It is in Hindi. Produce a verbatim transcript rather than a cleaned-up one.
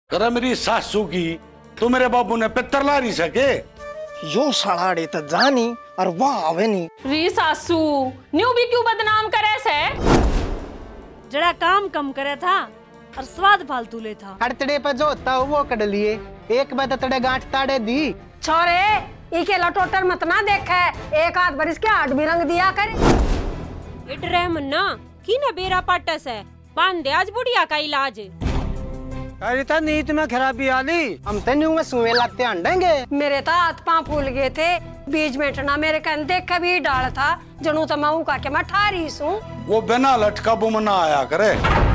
करे मेरी सासू की तो मेरे बाबू ने पित्तर ला रही सके। यो साड़ाड़े तो जानी और वह आवे नहीं। री सासू न्यू भी क्यों बदनाम करे से? जड़ा काम कम करे था और स्वाद फालतू ले था। अड़तड़े पर जो होता वो कड़ लिए, एक बार तड़े गांठ ताड़े दी। छोरे इके लटोटर मत ना देखे, एक आध बरिस के आठ भी रंग दिया करे। इट रह मन्ना की ना बेरा पाटस है, बांध दे आज बुढ़िया का इलाज। अरे ता नीत में खराबी आली, हम तो न्यू में सुवे लाते अंडेंगे। मेरे तो हाथ पांव फूल गए थे, बीज मेटना मेरे कन देख भी डाल था, जनू तो मैं का के मैं ठारी सू। वो बिना लटका बुमना आया करे।